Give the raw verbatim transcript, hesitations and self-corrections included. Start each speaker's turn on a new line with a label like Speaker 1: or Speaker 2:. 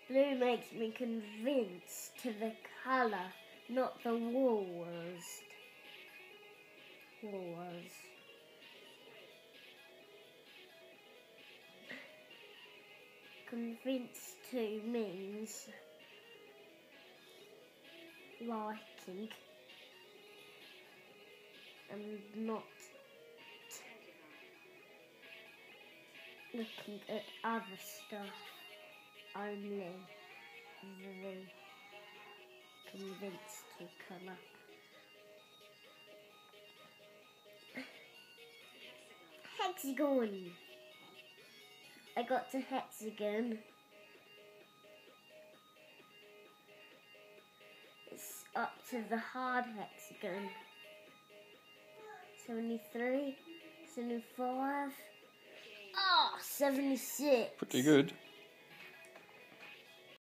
Speaker 1: Blue makes me convinced to the colour, not the walls. Walls. Convinced to means liking and not looking at other stuff, only the convinced to colour. Hexagon. I got to hexagon. It's up to the hard hexagon. seventy-three, seventy-five, ah, oh, seventy-six.
Speaker 2: Pretty good.